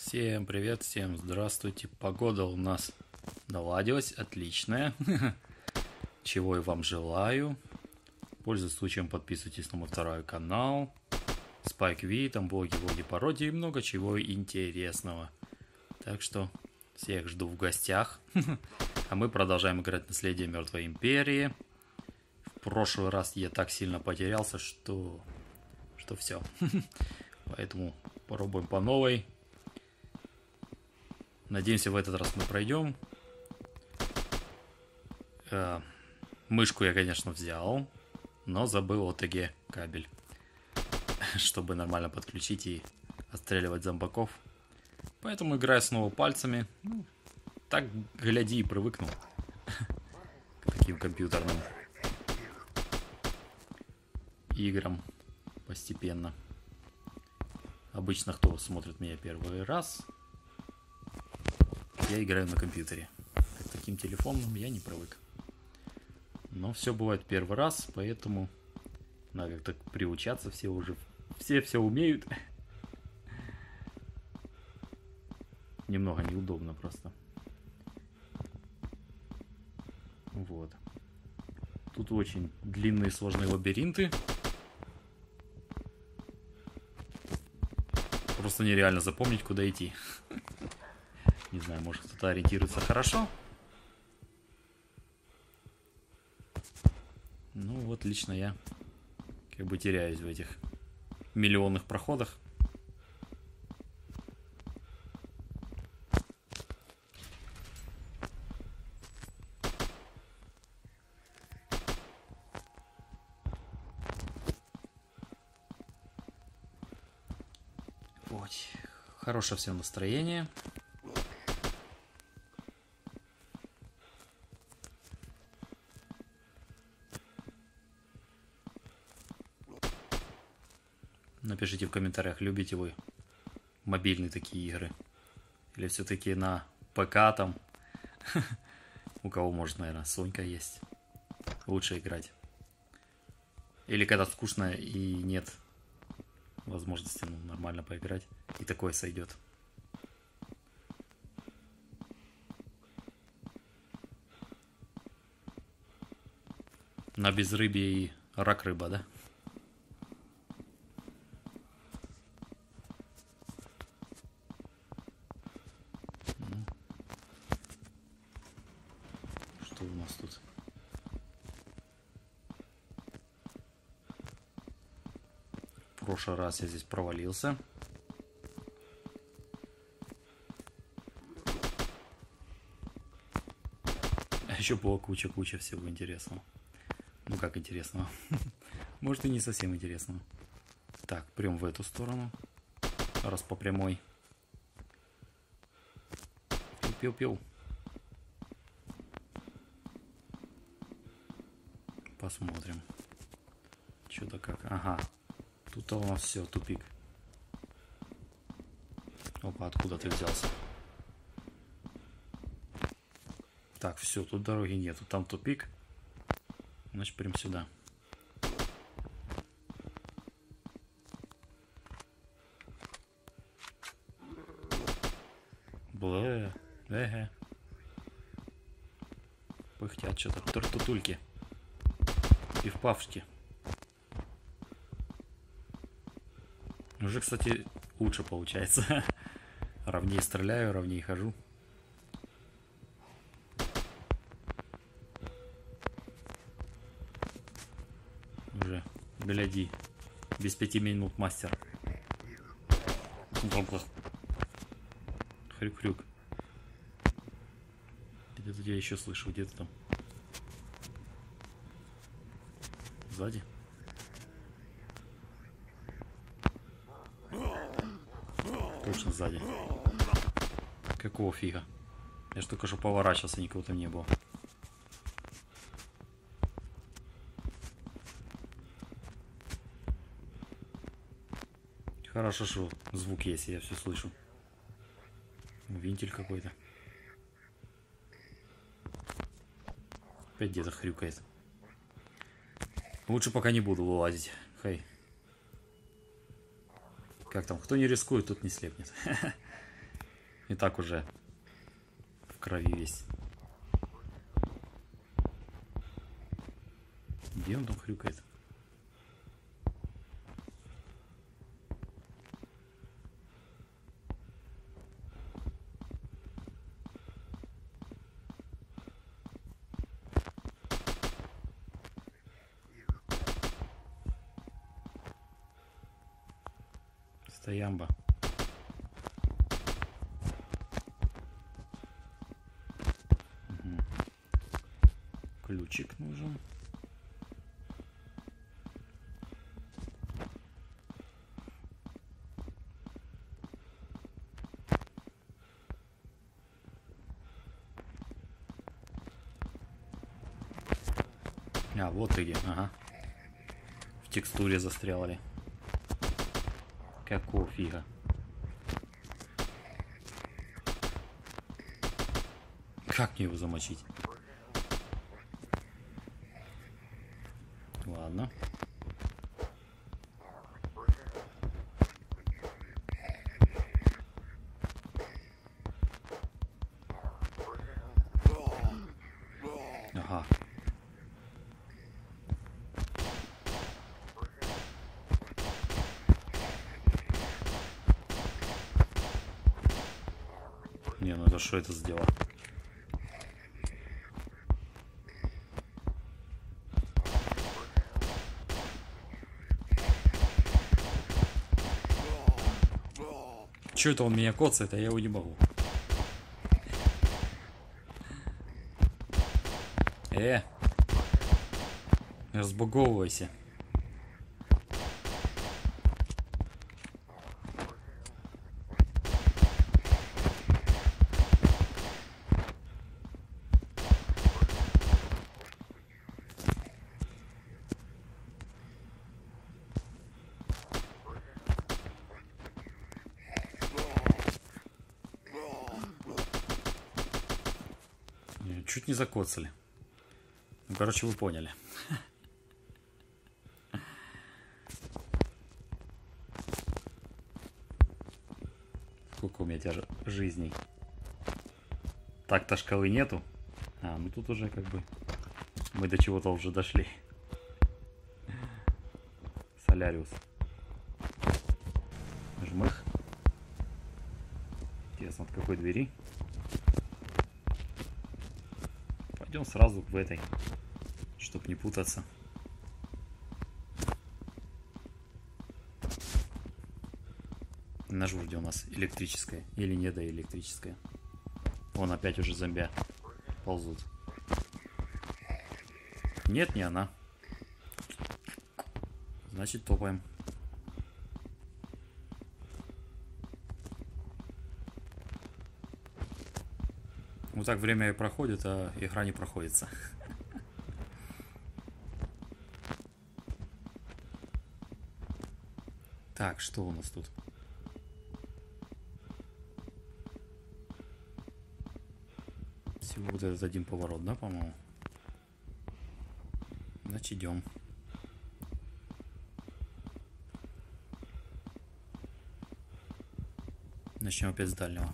Всем привет, всем здравствуйте. Погода у нас наладилась, отличная. Чего и вам желаю. Пользуясь случаем, подписывайтесь на мой второй канал. Spike V, там блоги, пародии и много чего интересного. Так что всех жду в гостях. А мы продолжаем играть «Наследие Мертвой Империи». В прошлый раз я так сильно потерялся, что все. Поэтому попробуем по новой. Надеемся, в этот раз мы пройдем. Мышку я, конечно, взял, но забыл OTG кабель, чтобы нормально подключить и отстреливать зомбаков. Поэтому играю снова пальцами. Так, гляди, и привыкнул к таким компьютерным играм постепенно. Обычно, кто смотрит меня первый раз, я играю на компьютере. К таким телефонам я не привык. Но все бывает первый раз, поэтому надо как-то приучаться. Все умеют. Немного неудобно просто. Вот. Тут очень длинные сложные лабиринты. Просто нереально запомнить, куда идти. Не знаю, может кто-то ориентируется хорошо. Ну вот лично я как бы теряюсь в этих миллионных проходах. Вот. Хорошее все настроение. Напишите в комментариях, любите вы мобильные такие игры. Или все-таки на ПК там. У кого, может, наверное, Сонька есть. Лучше играть. Или когда скучно и нет возможности нормально поиграть. И такое сойдет. На безрыбье и рак рыба, да? Что у нас тут? В прошлый раз я здесь провалился. А еще была куча всего интересного. Ну как интересного? Может и не совсем интересного. Так, прям в эту сторону. Раз по прямой. Пил. Посмотрим. Что-то как. Ага. Тут у нас все, тупик. Опа, откуда ты взялся? Так, все, тут дороги нету. Там тупик. Значит, прям сюда. Блэ. Эге. Пыхтят что-то. Тутульки. И в павшки. Уже, кстати, лучше получается. Ровнее стреляю, ровнее хожу. Уже, гляди. Без 5 минут мастер. Хрюк-хрюк. Где-то я еще слышу, где-то там. Сзади. Точно сзади. Какого фига? Я ж только что поворачивался, никого там не было. Хорошо, что звук есть, я все слышу. Винтель какой-то. Опять где-то хрюкает. Лучше пока не буду вылазить. Хей. Как там? Кто не рискует, тот не слепнет. И так уже в крови весь. Где он там хрюкает? Стоямба. Угу. Ключик нужен. А, вот ты где. Ага. В текстуре застряли. Какого фига? Как мне его замочить? Ладно. Ага. Не, ну это что это сделало? Че это он меня коцает, а я его не могу? Разбуговывайся. Чуть не закоцали. Ну, короче, вы поняли. Сколько у меня жизней? Так-то шкалы нету. А, ну тут уже как бы мы до чего-то уже дошли. Соляриус. Жмых. Интересно, от какой двери? Пойдем сразу в этой, чтобы не путаться. На журде у нас электрическая или недоэлектрическая. Вон опять уже зомби ползут. Нет, не она. Значит, топаем. Вот так время и проходит, а игра не проходится. Так, что у нас тут? Всего вот этот один поворот, да, по-моему? Значит, идем. Начнем опять с дальнего.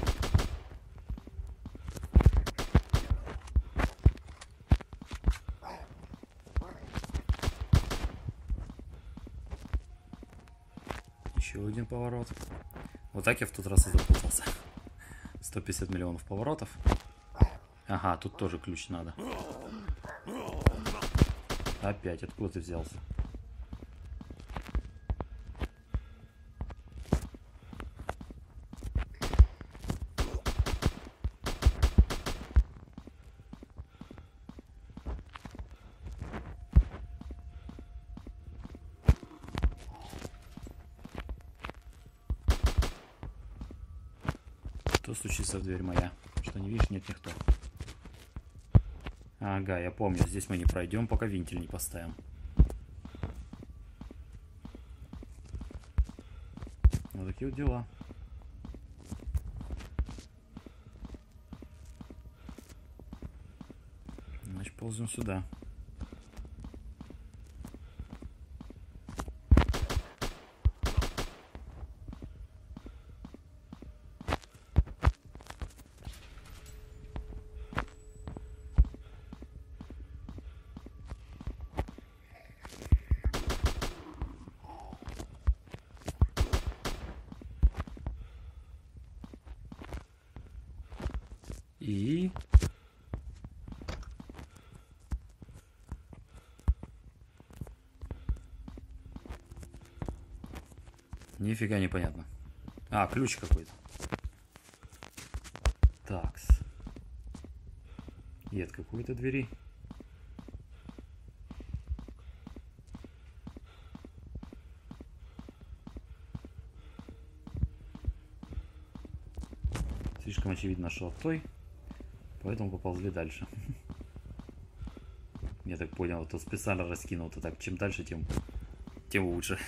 Еще один поворот. Вот так я в тот раз и запутался. 150 миллионов поворотов. Ага, тут тоже ключ надо. Опять, откуда ты взялся? Что стучится в дверь моя? Что не видишь? Нет никто. Ага, я помню, здесь мы не пройдем, пока вентиль не поставим. Вот такие вот дела. Значит, ползем сюда. И... Нифига непонятно. А, ключ какой-то. Такс. И от какой-то двери. Слишком очевидно, что от той. Поэтому поползли дальше. Я так понял, это специально раскинул. То так, чем дальше, тем лучше.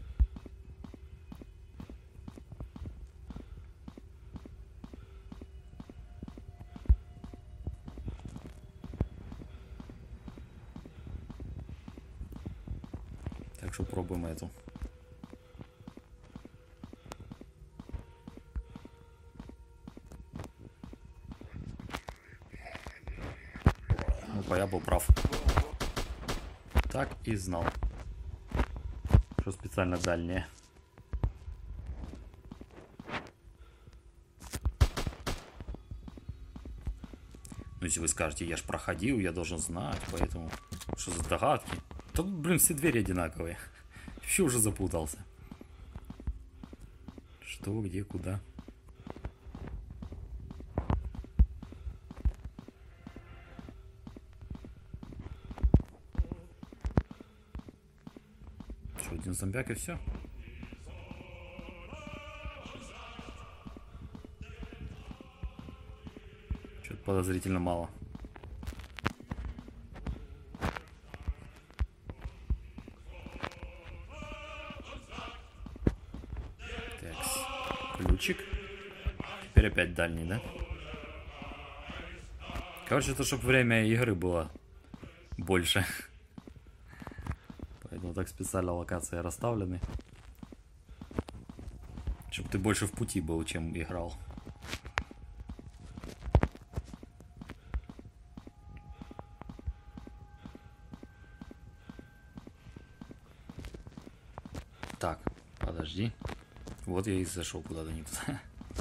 Так что пробуем эту. Я был прав. Так и знал, что специально дальнее. Ну, если вы скажете, я ж проходил, я должен знать, поэтому... Что за догадки? Да, блин, все двери одинаковые. Вообще уже запутался. Что, где, куда? Один зомбяк и все. Что-то подозрительно мало. Такс. Ключик. Теперь опять дальний, да? Короче, это чтобы время игры было больше. Поэтому так специально локации расставлены. Чтобы ты больше в пути был, чем играл. Так, подожди. Вот я и зашел куда-то не туда.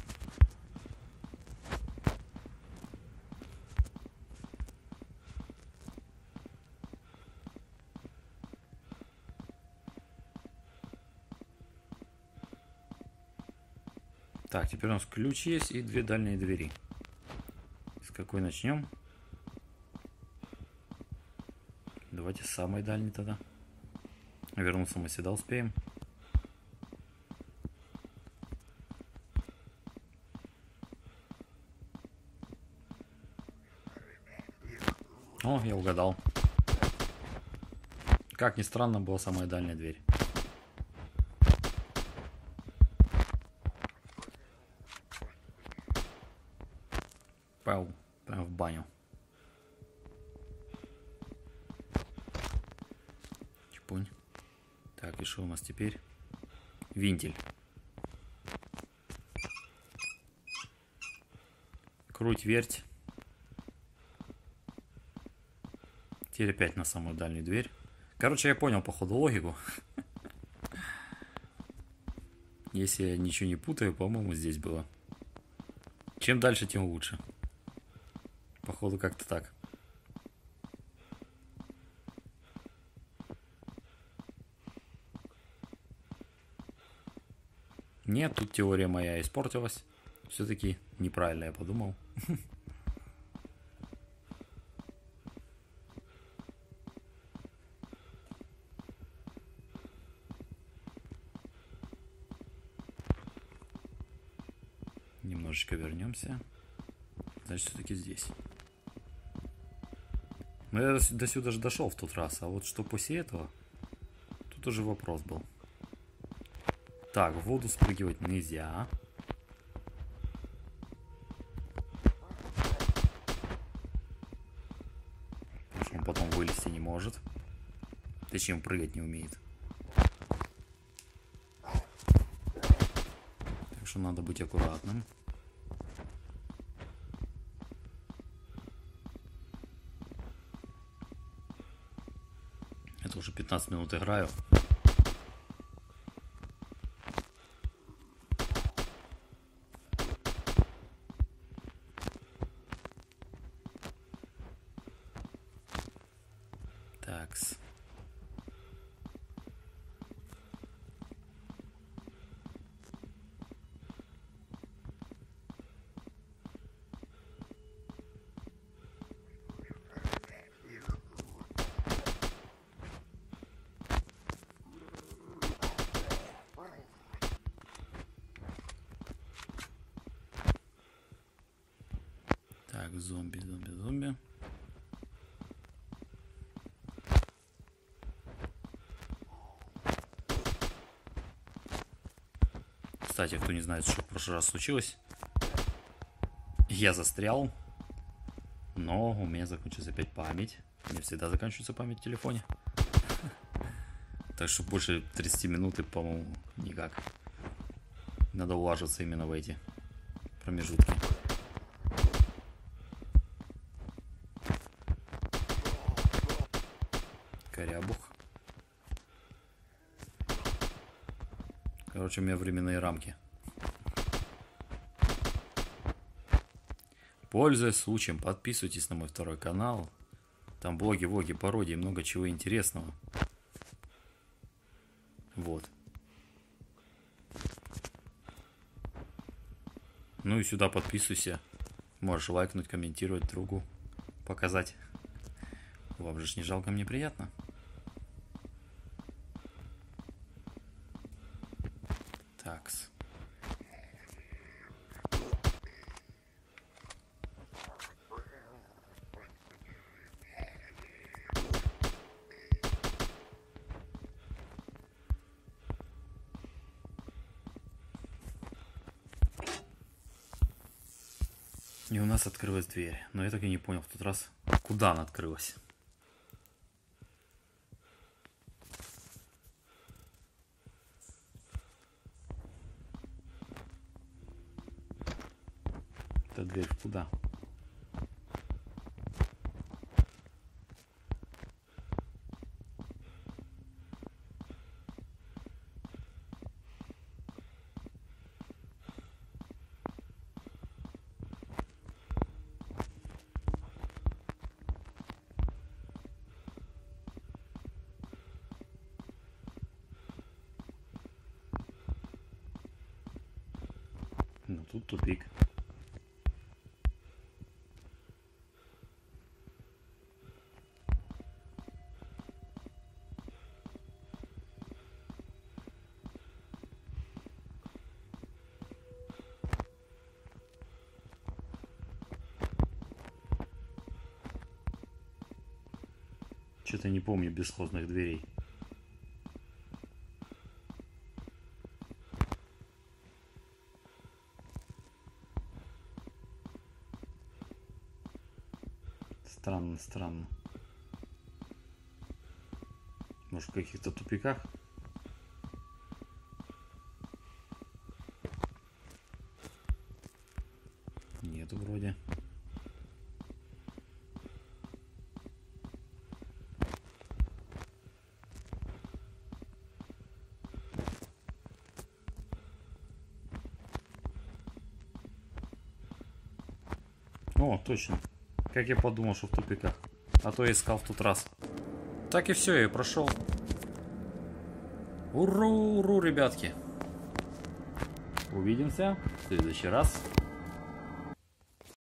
Так, теперь у нас ключ есть и две дальние двери. С какой начнем? Давайте с самой дальней тогда. Вернуться мы сюда успеем. О, я угадал. Как ни странно, была самая дальняя дверь. Пау, прям в баню. Чпунь. Так, и что у нас теперь? Винтель. Круть, верть. Теперь опять на самую дальнюю дверь. Короче, я понял, походу, логику. Если я ничего не путаю, по-моему, здесь было. Чем дальше, тем лучше. Походу, как-то так. Нет, тут теория моя испортилась. Все-таки неправильно я подумал. Немножечко вернемся. Значит, все-таки здесь. Но я до сюда же дошел в тот раз. А вот что после этого, тут уже вопрос был. Так, в воду спрыгивать нельзя. Потому что он потом вылезти не может. Точнее, он прыгать не умеет. Так что надо быть аккуратным. Это уже 15 минут играю. Такс. Так, зомби, зомби, зомби. Кстати, кто не знает, что в прошлый раз случилось, я застрял, но у меня закончилась опять память. У меня всегда заканчивается память в телефоне. Так что больше 30 минут, по-моему, никак. Надо улаживаться именно в эти промежутки. Корябух. Короче, у меня временные рамки. Пользуясь случаем, подписывайтесь на мой второй канал. Там блоги, влоги, пародии, много чего интересного. Вот. Ну и сюда подписывайся. Можешь лайкнуть, комментировать, другу показать. Вам же не жалко, мне приятно. Такс. И у нас открылась дверь. Но я так и не понял в тот раз, куда она открылась. Эта дверь куда? Ну тут тупик. Что-то не помню бесхозных дверей. Странно, странно. Может, в каких-то тупиках? Нету вроде. О, точно. Как я подумал, что в тупиках. А то я искал в тот раз. Так и все, я прошел. Уру, уру, ребятки. Увидимся в следующий раз.